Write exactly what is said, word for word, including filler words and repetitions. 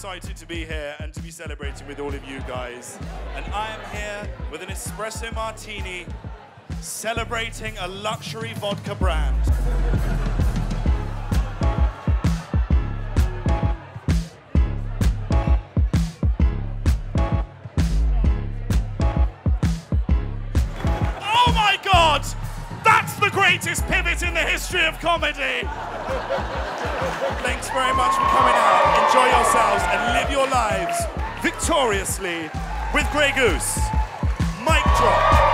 excited to be here and to be celebrating with all of you guys. And I am here with an espresso martini, celebrating a luxury vodka brand. Oh my God! That's the greatest pivot in the history of comedy! Thanks very much for coming out. Enjoy yourselves and live your lives victoriously with Grey Goose. Mic drop.